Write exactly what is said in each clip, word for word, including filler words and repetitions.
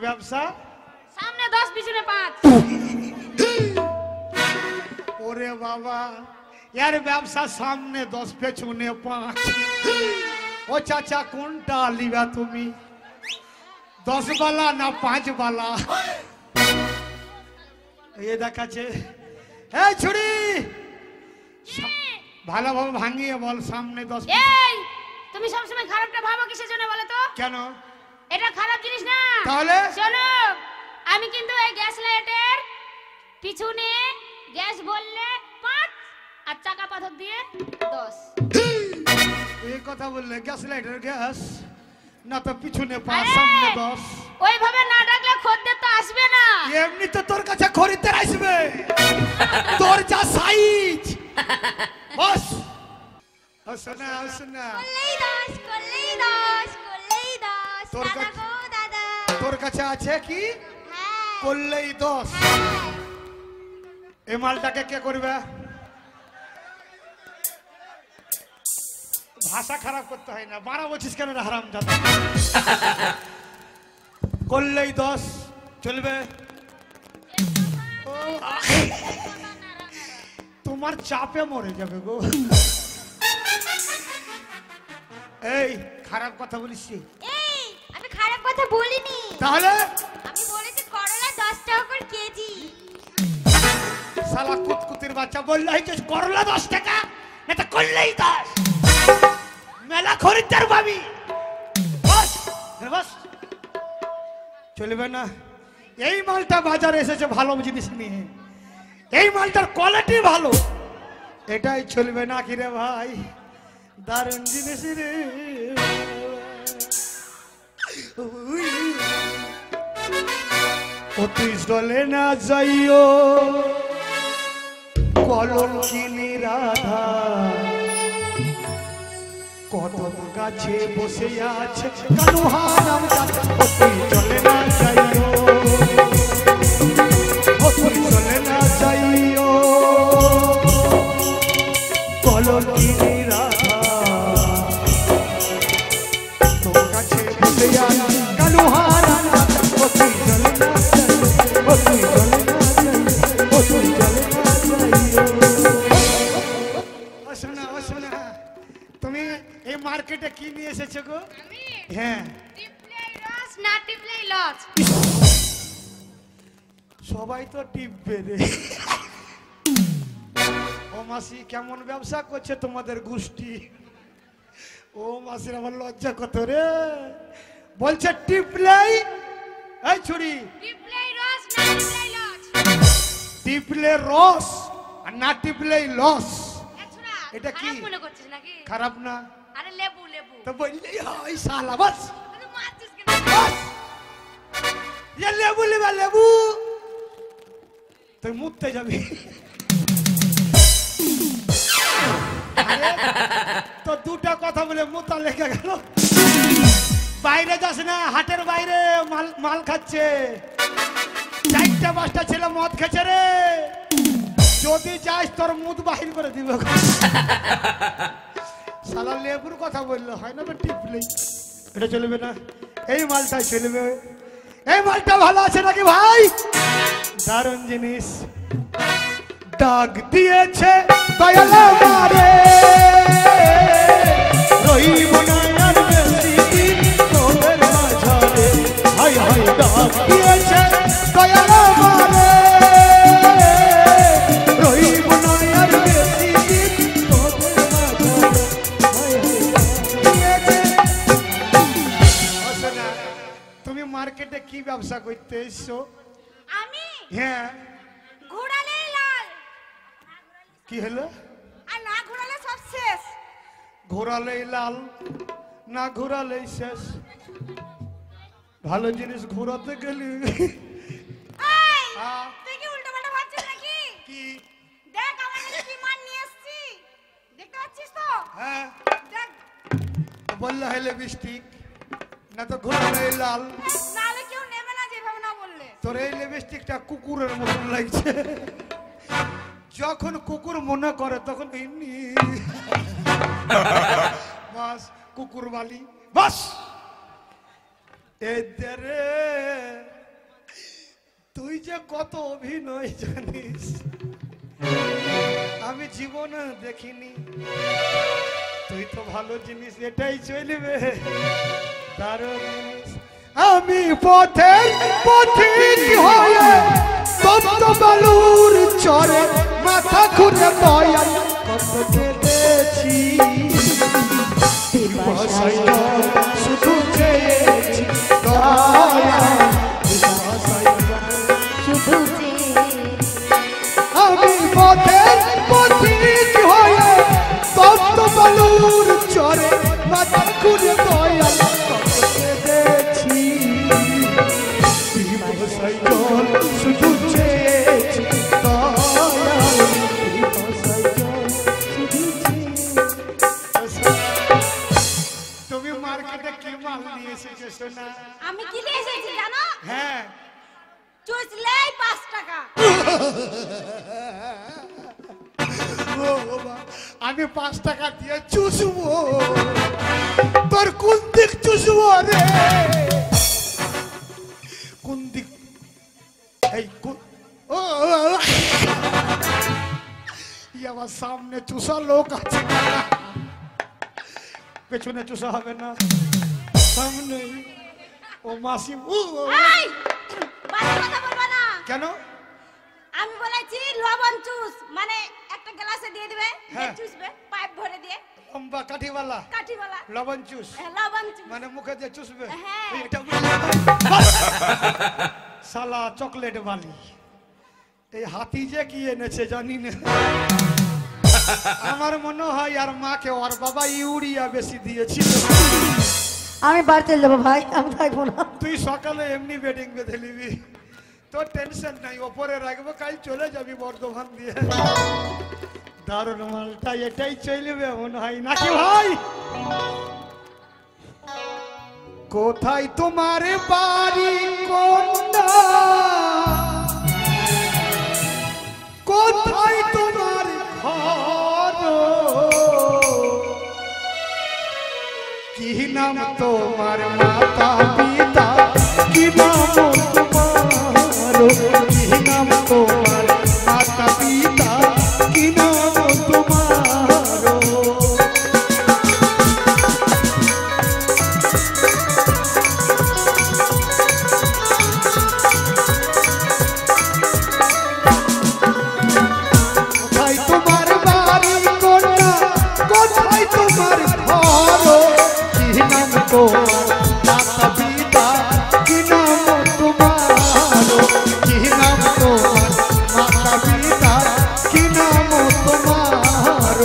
ব্যবসা? সামনে দশ পিছনে পাঁচ। ওরে বাবা, यार ব্যবসা সামনে দশ পেছনে পাঁচ। ও চাচা কোনটা লিবা তুমি, দশ বালা না পাঁচ বালা? ये দেখাচ্ছে। এই ছুরি ভালোভাবে ভাঙিয়ে বল, সামনে দশ। এই তুমি সবসময় খারাপটা ভাবো কিসের জন্য বলো তো? কেন? এটা খারাপ জিনিস না। তাহলে শোনো, আমি কিন্তু এই গ্যাস লাইটের পিছনে গ্যাস বললে পাঁচ আর চাকা পাথর দিয়ে দশ। এই কথা বললে গ্যাস লাইটের গ্যাস না তো পিছনে পাঁচ সামনে দশ। ওইভাবে না ডাকলে খদ্দের তো আসবে না। এমনি তো তোর কাছে খরিদ্দার আসবে, তোর যা সাইজ। বস শোনা শোনা, করলেই দশ, করলেই দশ, করলেই দশ। তোর দাদা কাছে- গো দাদা। তোর কাছে আছে কি হ্যাঁ। করলেই দশ? হ্যাঁ। এই মালটাকে কে করবে? ভাষা খারাপ করতে হয় না, বারো বলছিস কেন রে হারাম জাদা? করলেই দশ চলবে? ও, তোমার চাপে মরে যাবে গো। এই খারাপ কথা বলিস? এই আমি খারাপ কথা বলিনি। তাহলে আমি বলেছি করলা দশ টাকা করে কেজি। শালা কুতকুতির বাচ্চা বললে হয়েছে করলা দশ টাকা, না তো করলেই দশ। মেলা খরিদ্দার পাবি। বস বস, চলবে না। এই মালটা বাজারে এসেছে ভালো জিনিস নিয়ে, এই মালটার কোয়ালিটি ভালো, এটাই চলবে না কি রে ভাই? দারুণ জিনিস রে। অতি চলে না যাইও কলম কিনি রাধা, কদম গাছে বসে আছে কানুহারাম দাদা। অতি চলে না যাইও, অতি চলে না যাইও কলম কিনি রাধা, কদম গাছে বসে আছে কানুহারাম দাদা। অতি চলে না যাইও, অতি চলে না যাইও, অতি চলে না যাইও। ও শোনা ও শোনা, তুমি এই মার্কেটে কি নিয়ে এসেছো গো? আমি হ্যাঁ, টিপলেই লস না টিপলেই লস। সবাই তো টিপবে রে। ও মাসি কেমন ব্যবসা করছে তোমাদের গোষ্ঠী? ও মাসির আমার লজ্জা কত রে, বলছে টিপলেই। এই ছুরি, টিপলেই রস না টিপলেই লস। টিপলে রস আর না টিপলেই লস। এছাড়া এটা কি? খারাপ মনে করছিস নাকি? খারাপ না আরে লেবু লেবু। তো বললেই হয় শালা। বাস তুই মারছিস কেন? বাস, ये লেবু লিবা লেবু, তুই মুততে যাবি। আরে, তো দুটা কথা বলে মুতা লেগে গেল। বাইরে যাস না, হাটের বাইরে মাল মাল খাচ্ছে, চারটা পাঁচটা ছেলে মদ খেছে রে, যদি যাস তোর মুখ বাহির করে দিবে। শালা লেবুর কথা বললে হয় না, টিপলেই এটা চলবে না। এই মালটাই চলবে। এই মালটা ভালো আছে নাকি ভাই? দারুণ জিনিস। ডাক দিয়েছে দয়াল আমারে, রহিব না আর বেশি দিন তোদের মাঝারে। হায় হায় ডাক দিয়েছে দয়াল আমারে, রহিব না আর বেশি দিন তোদের মাঝারে। হায় হায় ডাক দিয়েছে। না, তুমি মার্কেটে কি ব্যবসা করতে এসছো? আমি হ্যাঁ, ঘোরালেই লাল কি হলো? আর না ঘোরালে সব শেষ। ঘোরালেই লাল না ঘোরালেই শেষ। ভালো জিনিস ঘোরাতে গেলি। এই হ্যাঁ। তুই কি উল্টোপাল্টা ভাবছিস নাকি? কি? দেখ আমার কাছে কি মাল নিয়ে এসেছি, দেখতে পাচ্ছিস তো? হ্যাঁ, দেখ, বললে হয় লিপস্টিক, না তো ঘোরালেই লাল। নাহলে কেউ নেবে না যেভাবে না বললে। তোর এই লিপস্টিকটা কুকুরের মতন লাগছে। যখন কুকুর মনে করে তখন এমনি বাস কুকুর বালি। বাস এদের তুই যে কত অভিনয় জানিস আমি জীবনে দেখিনি। তুই তো ভালো জিনিস এটাই চলবে দারুণ জিনিস। আমি পথের পথিক হয়ে তপ্ত বালুর চরে মাথা ঘুরে বয়াল কত কেঁদেছি। শুধু চেয়েছি আমি পথের পথিক হয়ে তপ্ত বালুর চরে মাথা ঘুরে বয়াল কত কেঁদেছি। শুধু চেয়েছি তুমি মার্কেটে কি মাল নিয়ে এসেছো সোনা? আমি কি নিয়ে এসেছি জানো? হ্যাঁ চুষলেই পাঁচ টাকা। ও বাবা, আমি পাঁচ টাকা দিয়ে চুষবো? তোর কোন দিক চুষবো রে? কোন দিক? এই কোন? ও আমার সামনে চুষা লোক আছে, পেছনে চুষা হবে না, সামনে। ও মাসি এই বাজে কথা বলবা না। কেন? আমি বলেছি লবণ চুষ, মানে একটা গ্লাসে দিয়ে দিবে, হ্যাঁ। চুষবে পাইপ ভরে দিয়ে। লম্বা কাঠিওয়ালা কাঠিওয়ালা লবণ চুষ, হ্যাঁ, লবণ চুষ মানে মুখে দিয়ে চুষবে। হ্যাঁ। এটা শালা চকলেট বালি। এই হাতি যে কি এনেছে জানি না। আমার মনে হয় আর মাকে ওর বাবা ইউরিয়া বেশি দিয়েছিল। আমি বাড়িতে যাবো ভাই, আমি থাকবো না। তুই সকালে এমনি বেডিং বেঁধে নিবি, তোর টেনশন নাই, ওপরে রাখবো, কাল চলে যাবি বর্ধমান দিয়ে। দারুণ মালটা, এটাই চলবে মনে হয় নাকি ভাই? কোথায় তোমার বাড়ি কোনটা? কোথায় তোমার ঘর? কি নাম তোমার মাতা পিতা? কি নাম তোমার? কি নাম তোমার মাতা পিতা? কি নাম তোমার? কোথায় তোমার বাড়ি কোনটা? কোথায় তোমার ঘর? কি নাম তোমার মাতা পিতা? কি নাম তোমার? কি নাম তোমার মাতা পিতা? কি নাম তোমার?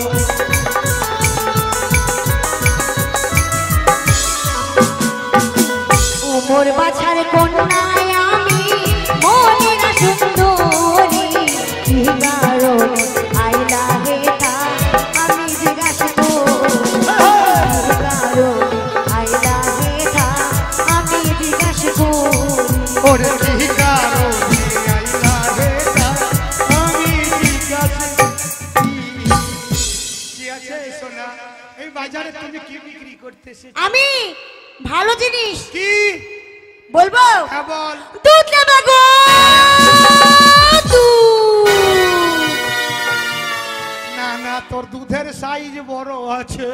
উমর বাছার কন্যায় আমি মনের সুন্দরী, কি কারণ আইলা হেতা আমি জিজ্ঞাসা করি, কারণ আইলা হেতা আমি জিজ্ঞাসা করি। ওরে কি কারণে আইলা হেটা আমি জিজ্ঞাসা কি আছে সোনা? এই বাজারে তুমি কি বিক্রি করতে এসেছো? আমি ভালো জিনিস কি বলবো? হ্যাঁ বল। দুধ নেবে গো, দুধ। না না, তোর দুধের সাইজ বড় আছে,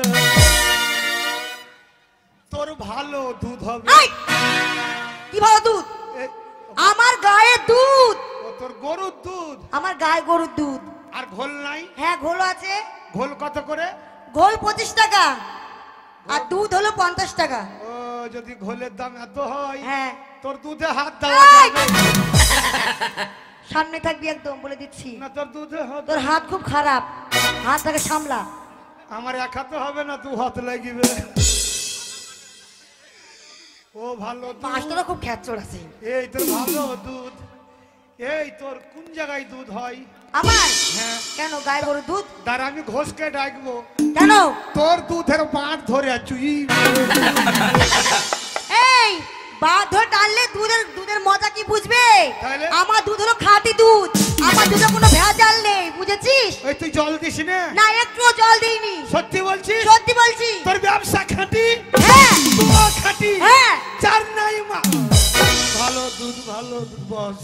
তোর ভালো দুধ হবে। এই, কি ভালো দুধ? এ- আমার গায়ে দুধ, ও তোর গরুর দুধ। আমার গায়ে গরুর দুধ। আর ঘোল নাই? হ্যাঁ ঘোল আছে। ঘোল কত করে? ঘোল পঁচিশ টাকা আর দুধ হলো পঞ্চাশ টাকা। ও যদি ঘোলের দাম এত হয়, হ্যাঁ তোর দুধে হাত দেওয়া এই! যাবে সামনে থাকবি একদম, বলে দিচ্ছি। না। তোর দুধে হাত, তোর হাত খুব খারাপ, হাতটাকে সামলা। আমার এক হাতে হবে না, দু হাত লাগিবে। ও ভালো দুধ। পাঁচটারও খুব খ্যাচর আছে। এই তোর ভালো দুধ। এই তোর কোন জায়গায় দুধ হয়? আমার হ্যাঁ, কেন গায়ে গরুর দুধ? দাঁড়া আমি ঘোষকে ডাকবো। কেন? তোর দুধের বাঁট ধরে চুই। এই বাদ ধরে টানলে দুধের দুধের মজা কি বুঝবে? তাহলে? আমার দুধ হলো খাঁটি দুধ, আমার দুধে কোনো ভেজাল নেই, বুঝেছিস? ওই তুই জল দিস না? না একটুও জল দিইনি। সত্যি বলছিস? সত্যি বলছি। তোর ব্যবসা খাঁটি? হ্যাঁ তোয়া খাটি হ্যাঁ। চার নাই মা ভালো দুধ ভালো দুধ বস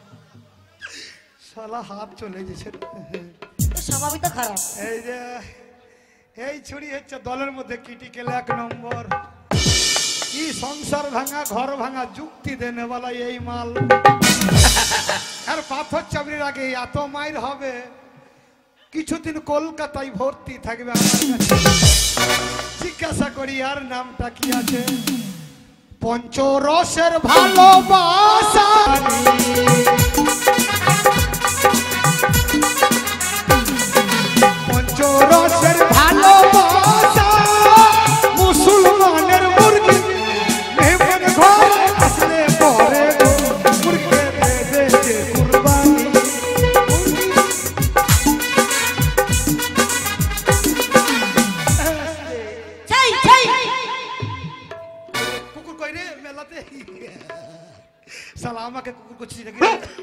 শালা হাত চলে গেছে তোর স্বভাবই তো খারাপ। এই যে এই ছুরি হচ্ছে দলের মধ্যে ক্রিটিক্যাল এক নম্বর কি সংসার ভাঙা ঘর ভাঙা যুক্তি দেনে বলা এই মাল আর পাথর চাবড়ির আগে এত মাইর হবে কিছুদিন কলকাতায় ভর্তি থাকবে আমার কাছে জিজ্ঞাসা করি আর নামটা কি আছে পঞ্চরসের ভালোবাসা পঞ্চরসের ভালোবাসা মুসলমানের মুরগি মেহমান ঘর আসলে পরে মুরগি দে দে কুরবানি সেই সেই কুকুর কই রে মেলাতে শালা আমাকে কুকুর করছিস নাকি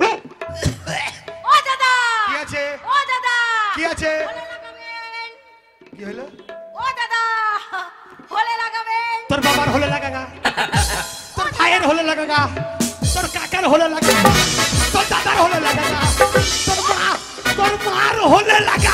ও দাদা কি আছে ও দাদা কি আছে হলে লাগাবেন কি হলো ও দাদা হলে লাগাবেন তোর বাবার হলে লাগাগা তোর ভাইয়ের হলে লাগাগা তোর কাকার হলে লাগাগা তোর দাদার হলে লাগাগা তোর মা তোর মার হলে লাগা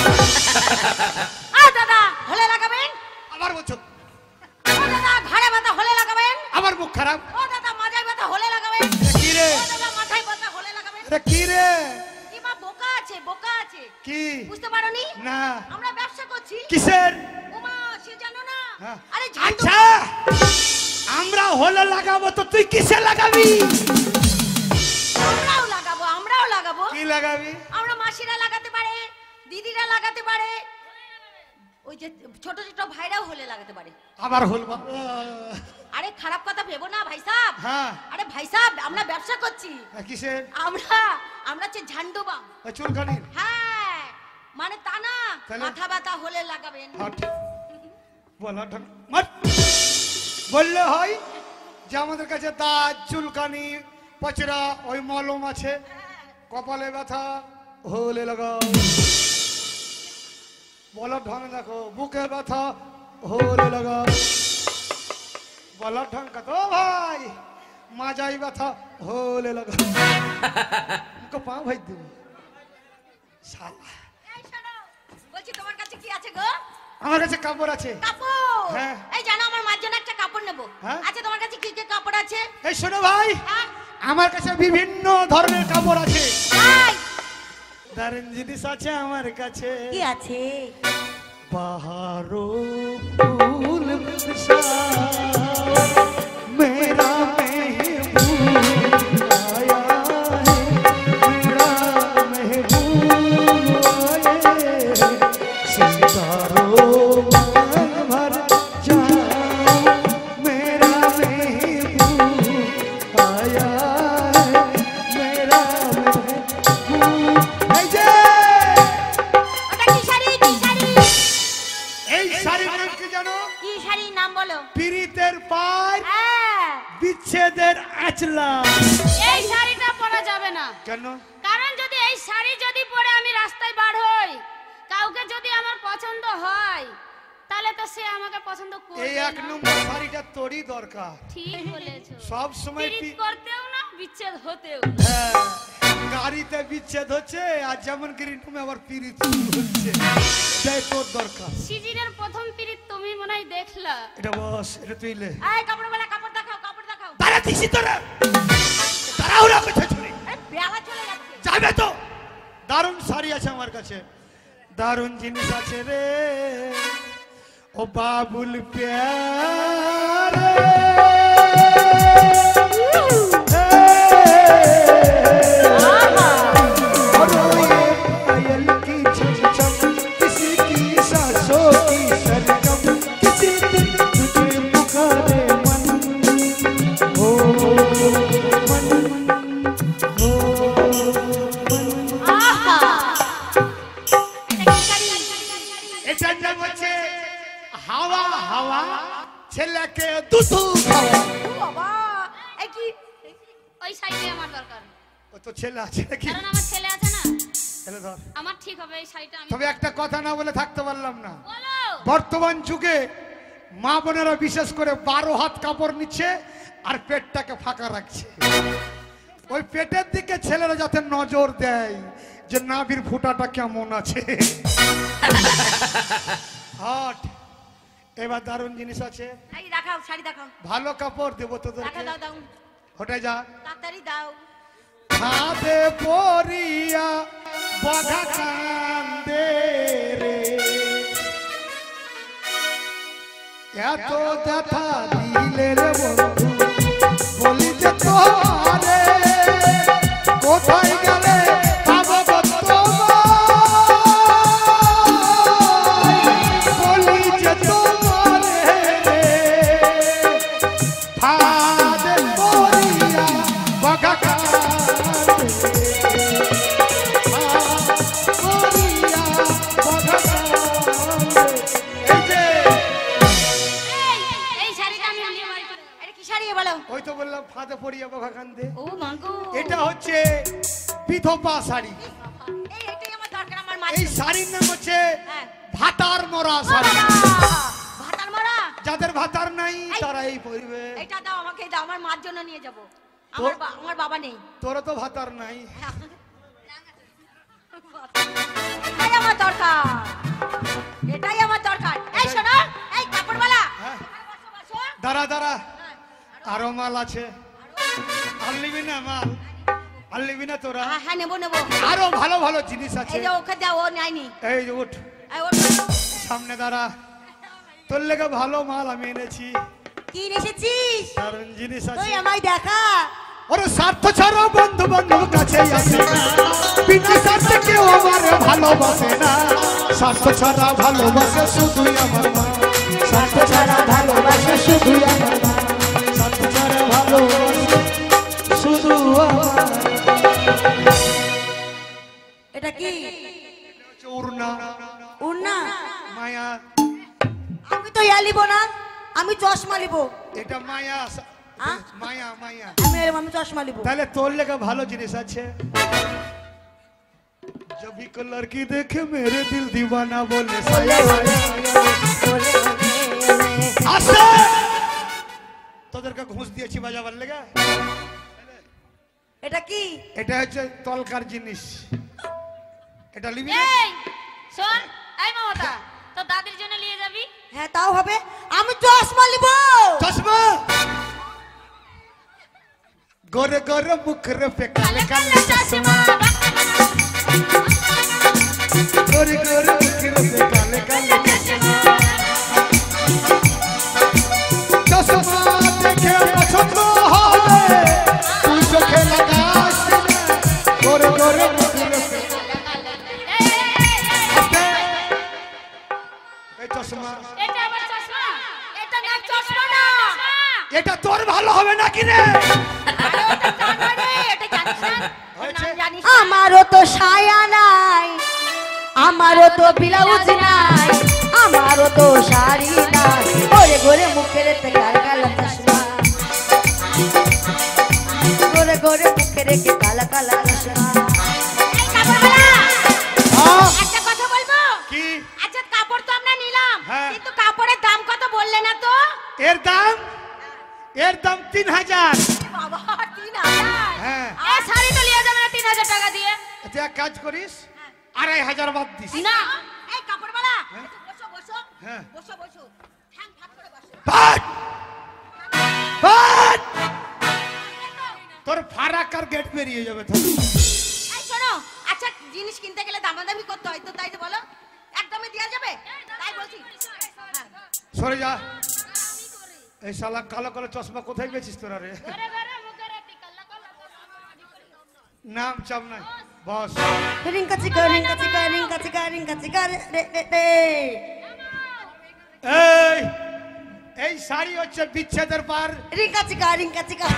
ও দাদা হলে লাগাবেন আমার বলছো ও দাদা ঘাড়ে ব্যথা হলে লাগাবেন আমার মুখ খারাপ ও দাদা মাথায় ব্যথা হলে লাগাবেন কি রে ও দাদা মাথায় ব্যথা হলে লাগাবেন রে কি রে কি মা বোকা আছে বোকা আছে কি বুঝতে পারোনি না আমরা ব্যবসা করছি কিসের ওমা সে জানো না হ্যাঁ। আরে ঝান্ডু আচ্ছা আমরা হলে লাগাবো তো তুই কিসে লাগাবি আমরাও লাগাবো আমরাও লাগাবো কি লাগাবি আমরা মাসিরা লাগাতে পারে দিদিরা লাগাতে পারে ওই যে ছোট ছোট ভাইরাও হলে লাগাতে পারে আবার হল বা- আরে খারাপ কথা ভেবো না ভাই সাহেব হ্যাঁ আরে ভাই সাহেব আমরা ব্যবসা করছি কিসের আমরা আমরা হচ্ছে ঝান্ডু বাম চুলকানির হ্যাঁ মানে তা না তাহলে? মাথা ব্যথা হলে লাগাবেন হট বলা ঢক মার বললে হয় যে আমাদের কাছে দাঁত চুলকানি পচরা ওই মলম আছে কপালে ব্যথা হলে লাগাও বলার ঢং দেখো বুকে ব্যথা হলে লাগাও বলার ঢং কত ভাই মাজাই ব্যথা হলে লাগাও মুখে পা ভাই দেব শালা এই শোনো বলছি তোমার কাছে কি আছে গো আমার কাছে কাপড় আছে কাপড় হ্যাঁ। এই জানো আমার মার জন্য একটা কাপড় নেবো হ্যাঁ। আচ্ছা তোমার কাছে কি কি কাপড় আছে এই শোনো ভাই হ্যাঁ আমার কাছে বিভিন্ন ধরনের কাপড় আছে তাই? দারুণ জিনিস আছে আমার কাছে কি আছে? বাহারো ফুল বর্ষা মেরা মেহবूब आया है मेरा महबूब आए सितारों में भर जाओ मेरा महबूब आया है मेरा महबूब এই যে ওটা কি শাড়ি কি শাড়ি এই শাড়ির নাম কি জানো কি শাড়ির নাম বলো পীড়িতের পার হ্যাঁ বিচ্ছেদের আঁচলা এই শাড়িটা পরা যাবে না কেন কারণ যদি এই শাড়ি যদি পরে আমি রাস্তায় বার হই কাউকে যদি আমার পছন্দ হয় তাহলে তো সে আমাকে পছন্দ করবে এই এক না। নম্বর শাড়িটা তোরই দরকার ঠিক বলেছো সব সময় পিরিত পি- করতেও না বিচ্ছেদ হতেও হ্যাঁ, গাড়িতে বিচ্ছেদ হচ্ছে আর যেমন গ্রিনরুমে আবার পিরিত হচ্ছে এটাই তোর দরকার সিজনের প্রথম পিরিত তুমি মনে হয় দেখলা এটা বস এটা তুই লে এই কাপড় বেলা কাপড় দেখাও কাপড় দেখাও তারা দিছি তোরা তাড়াহুড়া করছে চলে আরে বেলা চলে যাচ্ছে যাবে তো দারুণ শাড়ি আছে আমার কাছে দারুণ জিনিস আছে রে ও বাবুল প্যারে और ये पायल की छमछम किसी की सांसों की सरगम किसी दिन तुझे पुकारे मन हो मन हो मन আহা এটা কি শাড়ি এটার নাম হচ্ছে হাওয়া হাওয়া ছেলেকে দুধু খাওয়া ও বাবা এই কি ওই শাড়িটাই আমার দরকার ও তো ছেলে আছে নাকি কারণ আমার ছেলে আছে না ছেলে ধর আমার ঠিক হবে এই শাড়িটা আমি তবে একটা কথা না বলে থাকতে পারলাম না বলো বর্তমান যুগে মা বোনেরা বিশেষ করে বারো হাত কাপড় নিচ্ছে আর পেটটাকে ফাঁকা রাখছে। ওই পেটের দিকে ছেলেরা যাতে নজর দেয় যে নাভির ফুটাটা কেমন আছে। হট এবার দারুণ জিনিস আছে। এই দেখাও, শাড়ি দেখাও। ভালো কাপড় দেবো তোদেরকে। দেখাও, দাও দাও, হটে যা। তাড়াতাড়ি দাও। খাদে পরিয়া বগা কান্দে রে, এত ব্যথা দিলে রে বন্ধু, বলি যে তোমারে কোথায় গেলে পাবো গো তোমায়, বলি যে তোমারে খাদে পরিয়া বগা ওই তো বললাম ফাঁদে পড়িয়া বগা কান্দে। ও মাগো, এটা হচ্ছে বিধবা শাড়ি। এই এটাই আমার দরকার, আমার মা। এই শাড়ির নাম হচ্ছে হ্যাঁ, ভাতার মরা শাড়ি। ভাতার মরা। যাদের ভাতার নাই তারা এই পরবে। এটা দাও আমাকে, দাও, আমার মার জন্য নিয়ে যাব। আমার আমার বাবা নেই। তোর তো ভাতার নাই। এটাই আমার দরকার, এটাই আমার দরকার। এই শোনো, এই কাপড়ওয়ালা, হ্যাঁ বসো বসো। দাঁড়া দাঁড়া, আরো মাল আছে। আর নিবি না মাল? আর নিবি না তোরা? হ্যাঁ হ্যাঁ, নেবো নেবো। আরো ভালো ভালো জিনিস আছে। এই যে ওকে দাও, ও নেয়নি। এই যে উঠ, এই ওঠ। সামনে দাঁড়া। তোর লেগে ভালো মাল আমি এনেছি। কি এসেছিস? দারুণ জিনিস তুই আছে। আমায় দেখা। ওরে স্বার্থ ছাড়া বন্ধু বান্ধব কাছে আসে না, বিনা স্বার্থে কেউ আমার ভালোবাসে না। স্বার্থ ছাড়া ভালোবাসে শুধুই আমার মা, স্বার্থ ছাড়া ভালোবাসে শুধুই আমার মা, স্বার্থ ছাড়া ভালোবাসে শুধু আমার। এটা কি? উড়না উড়না? মায়া। আমি তো ইয়া লিবো না, আমি চশমা লিবো। এটা মায়া, হ্যাঁ? মায়া মায়া। আমি আমি চশমা লিবো। তাহলে তোর লেগে ভালো জিনিস আছে। जब भी को लड़की देखे मेरे दिल दीवाना बोले साया আসে। তোদেরকে ঘুষ দিয়েছি বাজাবার লেগে। এটা কি? এটা হচ্ছে তলকার জিনিস। এটা লিবি না? এই শোন, এই মমতা, তো দাদির জন্য নিয়ে যাবি? হ্যাঁ তাও হবে, আমি চশমা লিবো। চশমা গোরে গোরে মুখরে पे काले काले चश्मा, गोरे गोरे मुखरे पे काले काले चश्मा, चश्मा देखे पसंद হবে তুই চোখে লাগাস না, গোরে গোরে মুখরে पे। এই চশমা, এটা আমার চশমা, এটা না চশমা না। এটা তোর ভালো হবে নাকি রে? আরে ওটা টাকা রে, এটা জানিস না? হয়েছে? নাম জানিস? আমারও তো সায়া নাই, আমারও তো ব্লাউজ নাই, আমারও তো শাড়ি নাই, গোরে গোরে মুখের তে কালা কালা চশমা, গোরে গোরে মুখের কে কালা কালা চশমা। এই কাপড়ওয়ালা, হ্যাঁ একটা কথা বলবো? কি? আচ্ছা কাপড় তো আমরা নিলাম, হ্যাঁ। কিন্তু কাপড়ের দাম কত বললে না তো? এর দাম, এর দাম তিন হাজার। বাবা, তিন হাজার? হ্যাঁ। এই শাড়ি তো নিয়ে যাবে না তিন হাজার টাকা দিয়ে? তুই এক কাজ করিস, আড়াই হাজার বাদ দিস। না। এই কাপড়ওয়ালা, হ্যাঁ। একটু বসো বসো। হ্যাঁ। বসো বসো। ঠ্যাং ফাট করে বসো। বাদ! বাদ! তোর ফারাকার গেট বেরিয়ে যাবে তো। এই শোনো, আচ্ছা জিনিস কিনতে গেলে দামাদামি করতে হয় তো, তাই তো বলো? একদমই দেওয়া যাবে? তাই বলছি। হ্যাঁ। সরে যা। এই শালা কালো কালো চশমা কোথায় পেয়েছিস তোরা রে? ঘরে ঘরে মুখে রে টিকা লাগা লাগা। নাম চাপ নাই, বস। রিঙ্কা চিকা রিঙ্কা চিকা রিঙ্কা চিকা রিঙ্কা চিকা রে রে রে। এই এই শাড়ি হচ্ছে বিচ্ছেদের পার, রিঙ্কা চিকা রিঙ্কা চিকা।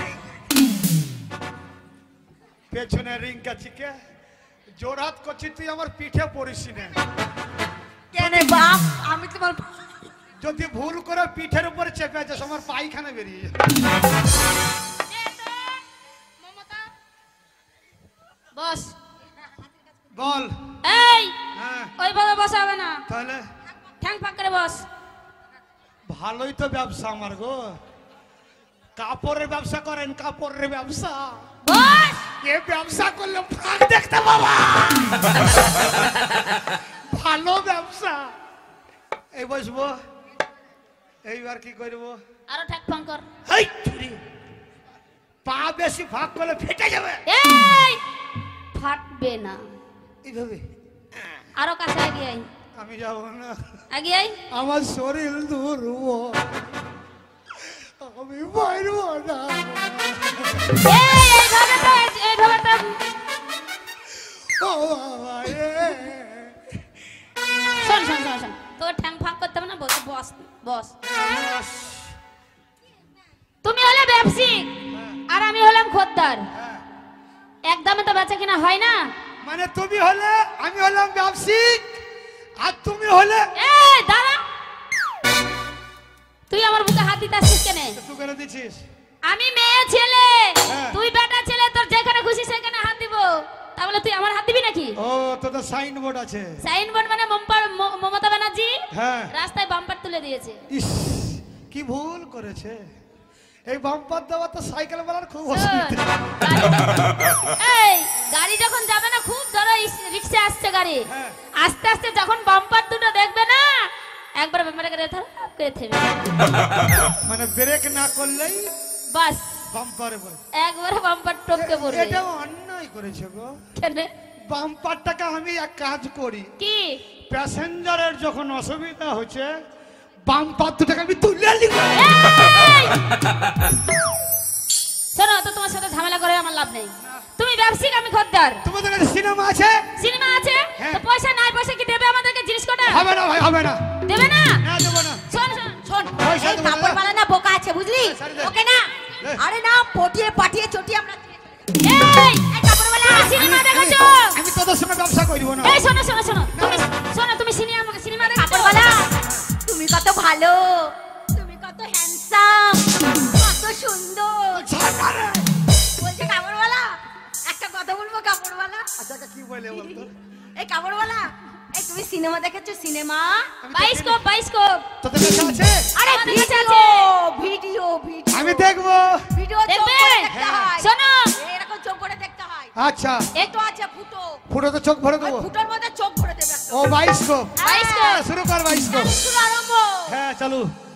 পেছনে রিংকা চিকে জোরহাত করছিস, তুই আমার পিঠে পড়িস না। কেন বাপ, আমি তোমার যদি ভুল করে পিঠের উপরে চেপে যাস আমার পায়খানা বেরিয়ে যাবে। মমতা বস। বল। এই হ্যাঁ ওইভাবে বসাবে না, তাহলে ঠ্যাং ফাঁক করে বস। ভালোই তো ব্যবসা আমার গো। কাপড়ের ব্যবসা করেন, কাপড়ের ব্যবসা। বস এ ব্যবসা করলে ফাঁক দেখতে বাবা। ভালো ব্যবসা। এই বসবো, এইবার কি করবো? আরো ঠ্যাক ফাং কর। এই ছুরি, পা বেশি ফাঁক করলে ফেটে যাবে। এই ফাটবে না। এইভাবে আরো কাছে এগিয়ে আই, আমি যাবো না, এগিয়ে আই। আমার শরীর দুর্বল, আমি পারবো না। এই এইভাবে তো এইভাবে তো ও বাবা রে। শোন শোন শোন শোন, তোর ঠ্যাং ফাঁক করতে হবে না। বস বস বস। তুমি হলে ব্যবসায়িক আর আমি হলাম খদ্দার, একদমই তো বেচা কিনা হয় না। মানে তুমি হলে, আমি হলাম ব্যবসায়িক, আর তুমি হলে। এই দাঁড়া, তুই আমার বুকে হাত দিতে আসছিস কেন? তুই কেন দিচ্ছিস? আমি মেয়ে ছেলে, হ্যাঁ। তুই বেটা ছেলে, তোর যেখানে খুশি সেখানে হাত দিব। তাহলে তুই আমার হাত দিবি নাকি? ও তো তো সাইন বোর্ড আছে। সাইনবোর্ড মানে মমতার মমতা ব্যানার্জি হ্যাঁ। রাস্তায় বাম্পার তুলে দিয়েছে। ইস, কি ভুল করেছে। এই বাম্পার দেওয়া তো সাইকেল বালার খুব শোন, অসুবিধা। গাড়ি- এই গাড়ি যখন যাবে না, খুব ধরো রিক্সা আসছে গাড়ি, হ্যাঁ। আস্তে আস্তে যখন বাম্পার দুটো দেখবে না, একবার বাম্পারে করে ধর করে থেমে মানে ব্রেক না করলেই বাস বাম্পারে পড়ে। একবারে বাম্পার টপকে পড়বে। এটা অন্যায় করেছে গো। কেন? বাম্পারটাকে আমি এক কাজ করি, কি প্যাসেঞ্জারের যখন অসুবিধা হচ্ছে বাম্পার দুটাকে আমি তুলে নিব। এই! শোনো তো, তোমার সাথে ঝামেলা করে আমার লাভ নেই। তুমি ব্যবসায়িক, আমি খদ্দার। তোমাদের কাছে সিনেমা আছে? সিনেমা আছে হ্যাঁ। তো পয়সা নাই, পয়সা কি দেবে আমাদেরকে জিনিস কটা? হবে না ভাই, হবে না। দেবে না? না দেবো না। শোন শোন শোন, পয়সা এই দেবো না। কাপড় বালা না বোকা আছে বুঝলি? সারি দে। ওকে না, দে। আরে না, পটিয়ে পাঠিয়ে চটিয়ে আমরা দিয়ে চলে যাবো। এই এই কাপড় বালা সিনেমা দেখেছো? আমি তোদের সঙ্গে ব্যবসা করবো না। এই শোনো শোনো শোনো, তুমি শোনো, তুমি সিনেমা সিনেমা দেখেছো? কাপড় বালা, তুমি কত ভালো, তুমি কত হ্যান্ডসাম, কত সুন্দর। ছাড়। বলছে কাপড় বালা, একটা কথা বলবো কাপড় বালা? আচ্ছা কি বলে বলতো? এই কাপড় বালা, এই তুমি সিনেমা দেখেছো? সিনেমা? আমি বাইস্কোপ বাইস্কোপ। তোদের কাছে আছে? আরে আমাদের কাছে ভিডিও আছে। ভিডিও ভিডিও আমি দেখবো। ভিডিও চোখ দেখবে? করে দেখতে হয়। শোনো, এরকম চোখ করে দেখতে হয়। আচ্ছা, এই তো আছে ফুটো, ফুটো তো চোখ ভরে ওই দেবো। ফুটোর মধ্যে চোখ ভরে দেবে একটা। ও বাইস্কোপ। বাইস্কোপ। শুরু কর বাইস্কোপ। শুরু আরম্ভ। হ্যাঁ চালু।